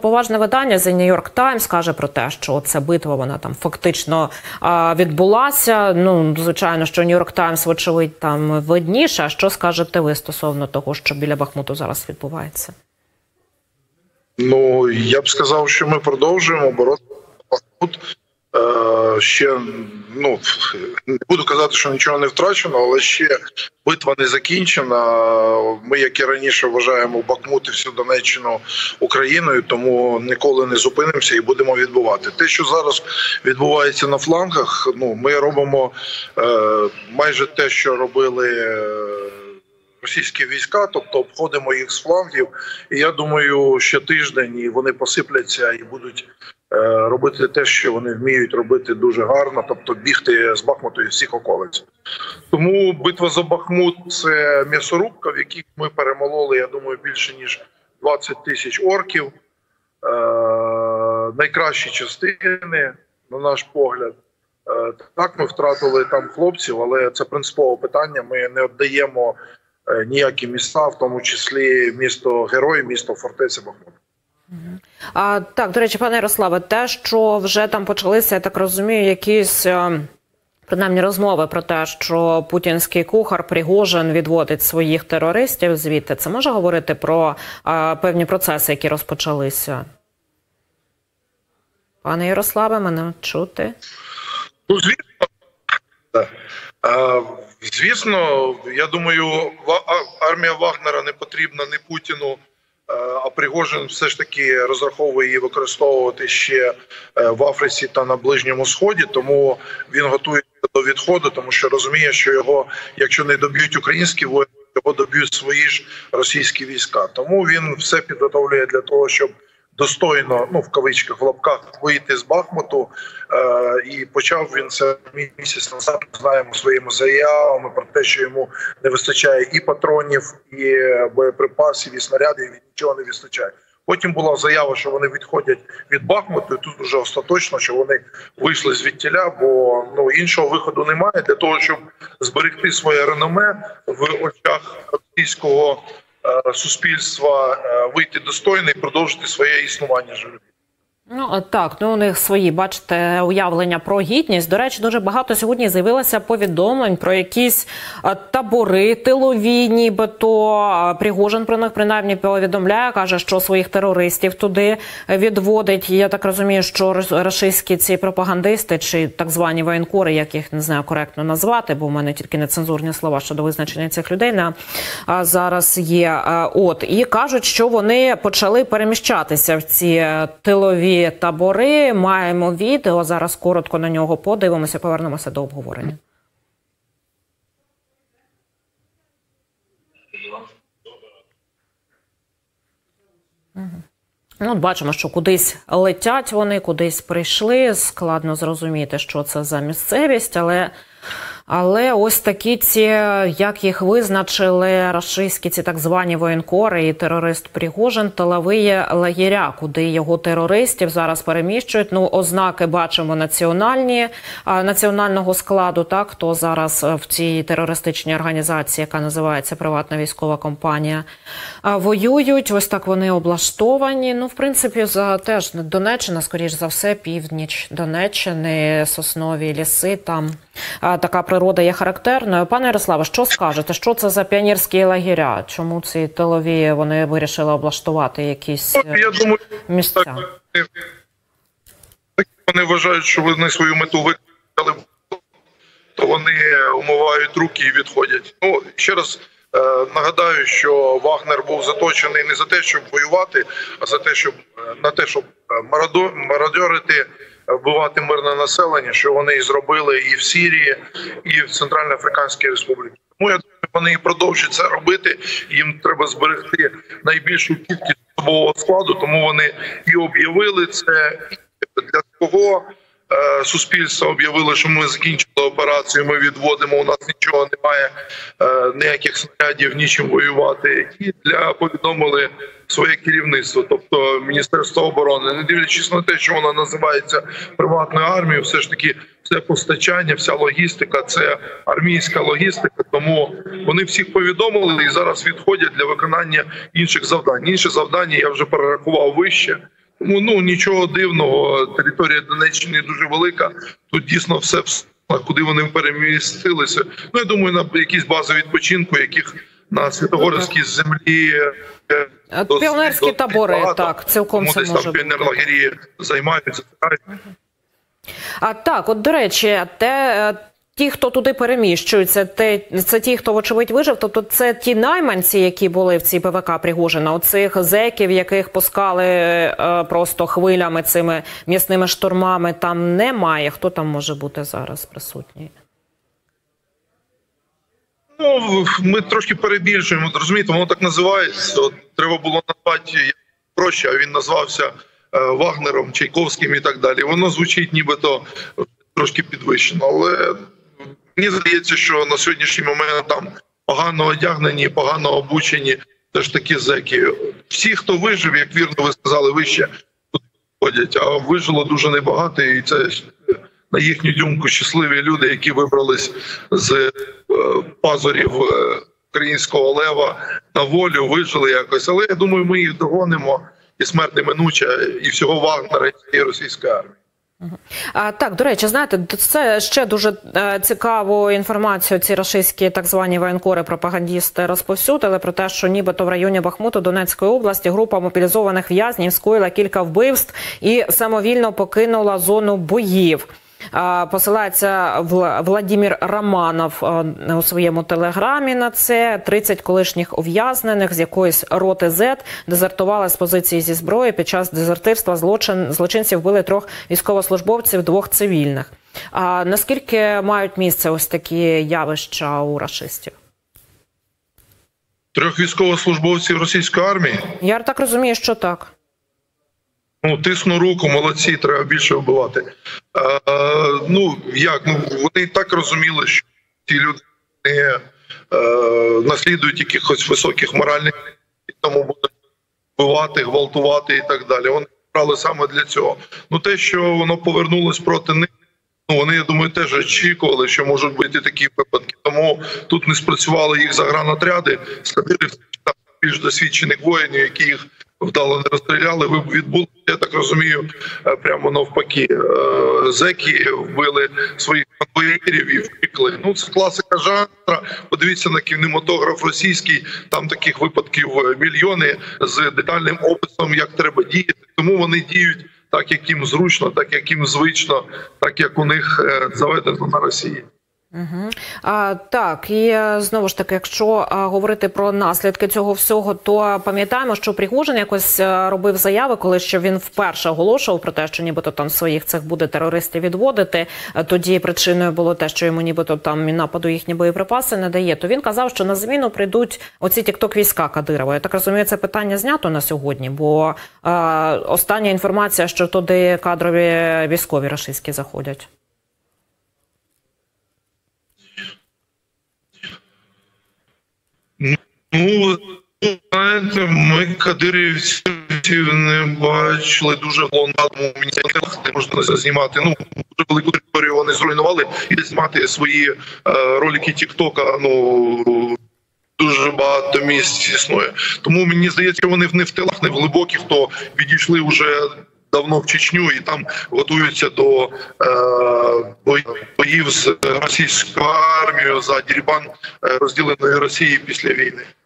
поважне видання The New York Times каже про те, що ця битва, вона там фактично відбулася. Ну, звичайно, що New York Times, вочевидь, там видніше. А що скажете ви стосовно того, що біля Бахмуту зараз відбувається? Ну, я б сказав, що ми продовжуємо боротися Бахмут. Ще, ну, не буду казати, що нічого не втрачено, але ще битва не закінчена. Ми, як і раніше, вважаємо Бахмут і всю Донеччину Україною, тому ніколи не зупинимося і будемо відбувати. Те, що зараз відбувається на флангах, ну, ми робимо майже те, що робили російські війська, тобто обходимо їх з флангів. І я думаю, ще тиждень і вони посипляться і будуть робити те, що вони вміють робити дуже гарно, тобто бігти з Бахмуту і всіх околиць. Тому битва за Бахмут – це м'ясорубка, в якій ми перемололи, я думаю, більше ніж 20 тисяч орків. Найкращі частини, на наш погляд. Так, ми втратили там хлопців, але це принципове питання. Ми не віддаємо ніякі міста, в тому числі місто Герой, місто Фортеця Бахмут. Так, до речі, пане Ярославе, те, що вже там почалися, я так розумію, якісь принаймні розмови про те, що путінський кухар Пригожин відводить своїх терористів звідти, це може говорити про певні процеси, які розпочалися? Пане Ярославе, мене чути? Ну, звісно, я думаю, армія Вагнера не потрібна ні Путіну, а Пригожин все ж таки розраховує її використовувати ще в Африці та на Ближньому Сході, тому він готується до відходу, тому що розуміє, що його, якщо не доб'ють українські воїни, його доб'ють свої ж російські війська. Тому він все підготовлює для того, щоб достойно, ну в кавичках, в лапках, вийти з Бахмуту. І почав він це місяць назад, знаємо, своїми заявами про те, що йому не вистачає і патронів, і боєприпасів, і снарядів, і нічого не вистачає. Потім була заява, що вони відходять від Бахмуту, і тут вже остаточно, що вони вийшли звідтіля, бо ну, іншого виходу немає для того, щоб зберегти своє реноме в очах російського суспільства, вийти достойно і продовжити своє існування живе. Ну, так, ну у них свої, бачите, уявлення про гідність. До речі, дуже багато сьогодні з'явилося повідомлень про якісь табори тилові, нібито. Пригожин про них принаймні повідомляє, каже, що своїх терористів туди відводить. Я так розумію, що рашистські ці пропагандисти, чи так звані воєнкори, як їх не знаю коректно назвати, бо в мене тільки нецензурні слова щодо визначення цих людей зараз є. І кажуть, що вони почали переміщатися в ці тилові табори. Маємо відео, зараз коротко на нього подивимося, повернемося до обговорення. Ну, бачимо, що кудись летять вони, кудись прийшли. Складно зрозуміти, що це за місцевість, але ось такі ці, як їх визначили рашистські ці так звані воєнкори і терорист Пригожин, тилові лагеря, куди його терористів зараз переміщують. Ну, ознаки бачимо національного складу, так, хто зараз в цій терористичній організації, яка називається Приватна військова компанія, воюють. Ось так вони облаштовані. Ну, в принципі, теж Донеччина, скоріш за все, північ Донеччини, соснові ліси, там така природа є характерною. Пане Ярославе, що скажете? Що це за піонерські лагеря? Чому ці тилові вони вирішили облаштувати якісь місця? Вони вважають, що вони свою мету виконали, то вони умивають руки і відходять. Ну, ще раз нагадаю, що Вагнер був заточений не за те, щоб воювати, а за те, щоб мародьорити, вбивати мирне населення, що вони і зробили і в Сирії, і в Центральноафриканській Республіці. Тому я думаю, вони і продовжують це робити. Їм треба зберегти найбільшу кількість особового складу, тому вони і об'явили це. Для свого суспільства об'явили, що ми закінчили операцію, ми відводимо, у нас нічого немає, ніяких снарядів, нічим воювати. І повідомили своє керівництво, тобто Міністерство оборони. Не дивлячись на те, що вона називається приватною армією, все ж таки все постачання, вся логістика – це армійська логістика, тому вони всіх повідомили і зараз відходять для виконання інших завдань. Інші завдання я вже перерахував вище. Ну, нічого дивного, територія Донеччини дуже велика, тут дійсно все, куди вони перемістилися. Ну, я думаю, на якісь бази відпочинку, яких на Святогорівській землі піонерські табори, багато. так, цілком це може бути. Піонерлагері займаються. Так, от, до речі, ті, хто туди переміщуються, це ті, хто, вочевидь, вижив, тобто це ті найманці, які були в цій ПВК Пригожина, оцих зеків, яких пускали просто хвилями цими м'ясними штурмами, там немає. Хто там може бути зараз присутній? Ну, ми трошки перебільшуємо, розумієте, воно так називається. От, треба було назвати проще, а він назвався Вагнером, Чайковським і так далі. Воно звучить нібито трошки підвищено, але мені здається, що на сьогоднішній момент там погано одягнені, погано обучені теж такі зеки. Всі, хто вижив, як вірно ви сказали, вище ходять, а вижило дуже небагато, і це, на їхню думку, щасливі люди, які вибрались з пазурів українського лева на волю, вижили якось. Але я думаю, ми їх догонимо, і смерть неминуча, і всього Вагнера, і російської армії. Так, до речі, знаєте, це ще дуже цікаву інформацію ці рашистські так звані воєнкори, пропагандісти розповсюдили про те, що нібито в районі Бахмуту Донецької області група мобілізованих в'язнів скоїла кілька вбивств і самовільно покинула зону боїв. Посилається Владимир Романов у своєму телеграмі на це. 30 колишніх ув'язнених з якоїсь роти Z дезертували з позиції зі зброї. Під час дезертирства злочинці вбили 3 військовослужбовців, 2 цивільних. Наскільки мають місце ось такі явища у рашистів? 3 військовослужбовців російської армії? Я так розумію, що так. Ну, тисну руку, молодці, треба більше вбивати. Ну, як? Ну, вони і так розуміли, що ті люди не наслідують якихось високих моральних, і тому будуть вбивати, гвалтувати і так далі. Вони брали саме для цього. Ну, те, що воно повернулось проти них, ну, вони, я думаю, теж очікували, що можуть бути такі випадки. Тому тут не спрацювали їх загранотряди, складили більш досвідчених воїнів, які їх вдало не розстріляли, відбулося, я так розумію, прямо навпаки. Зеки вбили своїх конвоїрів і втекли. Ну, це класика жанра. Подивіться на кінематограф російський, там таких випадків мільйони з детальним описом, як треба діяти. Тому вони діють так, як їм зручно, так, як їм звично, так, як у них заведено на Росії. Так, і знову ж таки, якщо говорити про наслідки цього всього, то пам'ятаємо, що Пригожин якось робив заяви, коли що він вперше оголошував про те, що нібито там своїх цих буде терористів відводити. Тоді причиною було те, що йому нібито там нападу їхні боєприпаси не дає. То він казав, що на зміну прийдуть оці тікток-війська Кадирова. Я так розумію, це питання знято на сьогодні, бо остання інформація, що туди кадрові військові рашистські заходять. Ну, знаєте, ми кадирівців не бачили дуже головно, мені не можна знімати. Ну, дуже велику територію вони зруйнували, і знімати свої ролики тік-тока, ну, дуже багато місць існує. Тому мені здається, що вони не в тилах, не в глибоких, то відійшли вже давно в Чечню і там готуються до боїв з російською армією за дерибан розділеної Росії після війни.